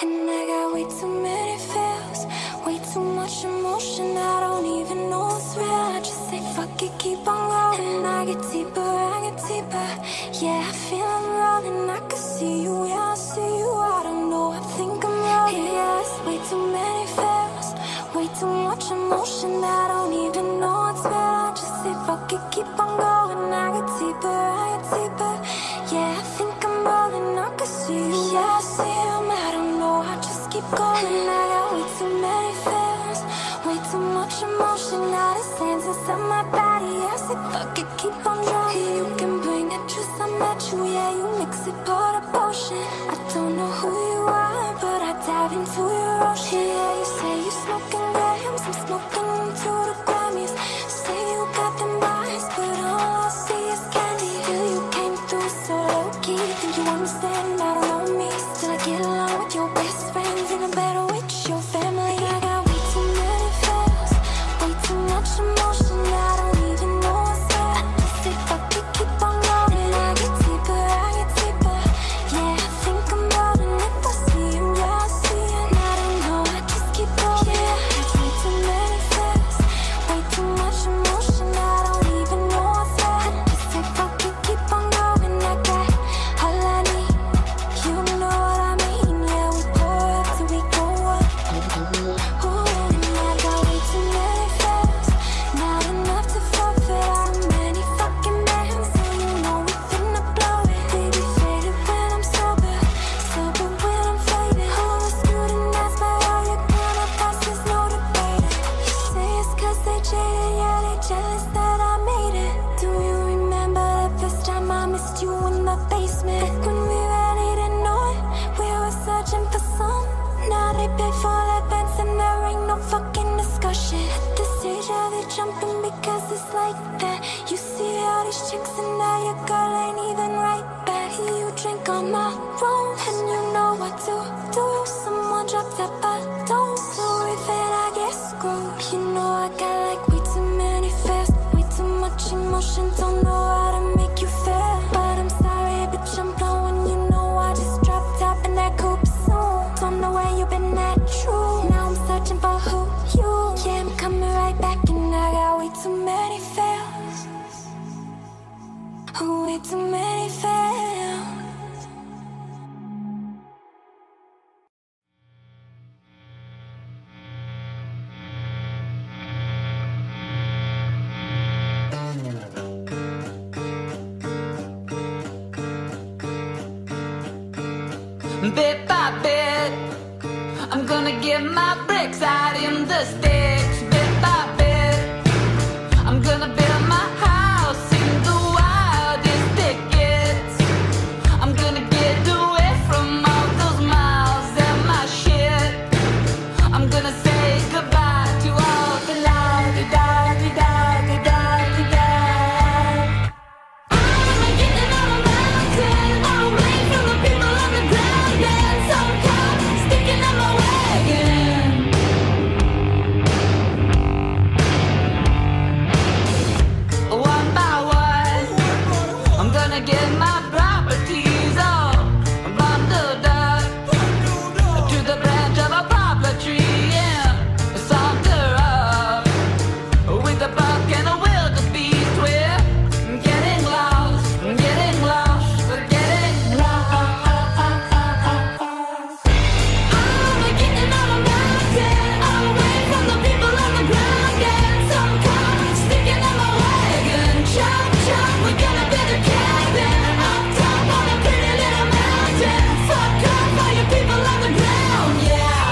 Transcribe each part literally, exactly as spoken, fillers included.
And I got way too many feels, way too much emotion. I don't even know what's real. I just say fuck it, keep on rolling. And I get deeper, I get deeper. Yeah, I feel I'm rolling. I can see you, yeah, I see you. I don't know, I think I'm rolling. Yeah, it's way too many feels, way too much emotion. I don't even know what's real. I just say fuck it, keep on going. I get deeper, I get deeper. Yeah, I think I'm rolling. I can see you, yeah, I see you. I don't know, I just keep going. I got way too many feelings, way too much emotion. Now the sands inside my body. I say fuck it, keep on drowning. You can bring it, just I met you. Yeah, you mix it, pour the potion. I don't know who you are, but I dive into your ocean. Yeah, you say you smoking grams, I'm smoking into the Grammys. Say you got them bars, but all I see is candy. Feel you came through so low-key. Think you understand, I don't know me. Still I get along with your best friends, even better with your family. I got way too many feels, way too much emotion. I don't even know what's real. I just say fuck it, keep on rolling. I get deeper, I get deeper. Yeah, I think I'm rolling. If I see him, yeah, I see him. I don't know, I just keep rolling. Yeah, I got way too many feels, way too much emotion. I don't even know what's real. I just say fuck it, keep on going. I got all I need, you know what I mean. Yeah, we pour up till we go up. Ooh, and I got way too many feels, not enough to forfeit. So many fucking bands, so you know we finna blow it. Baby faded when I'm sober, sober when I'm faded. Who was scrutinized by all your corner bosses, no debate. You say it's cause they jaded, yeah, they jealous that I made it. Do you remember the first time I missed you in the basement? Back when we really didn't know it, we were searching for some. Now they pay for events and there ain't no fucking discussion. At this age, yeah, they jumping because it's like that. You see all these chicks and now your girl ain't even right back. You drink on my room and you know what to do. Someone dropped that bottle, so if it I get screwed. You know I got like way too many fears, way too much emotion. Don't know how to make you feel, but I'm sorry, bitch, I'm blowing. You know I just dropped out in that coupe soon. Don't know where you been at, true. Now I'm searching for who you. Yeah, I'm coming right back and I got way too many feels, way too many feels. Bit by bit, I'm gonna get my bricks out in the sticks. Bit by bit, I'm gonna build my house in the wildest thickets. I'm gonna get away from all those miles and my shit. I'm gonna say goodbye to all the la-di-da-di-da-di-da-di-da. I'm getting on a mountain, away from the people on the ground. Yeah, some cop sticking in my wagon. One by one, I'm gonna get my properties all bundled up to the branch of a poplar tree and saunter up with a buck and a wildebeest. We're getting lost, getting lost, we're getting lost. I'm getting on a mountain, away from the people on the ground. Yeah, some cop sticking in my wagon. Chop, chop, we're gonna build a cabin up top on a pretty little mountain. Fuck off all you people on the ground, yeah.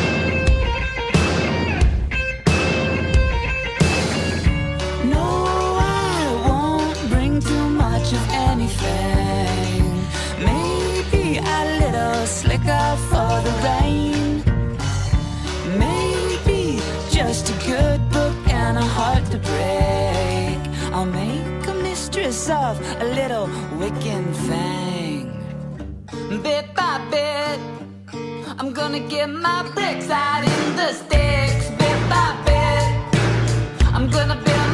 No, I won't bring too much of anything. Maybe a little slicker for the rain. Maybe just a good book and a heart to break. I'll make a mistress of a little Wiccan thing. Bit by bit, I'm gonna get my bricks out in the sticks. Bit by bit, I'm gonna build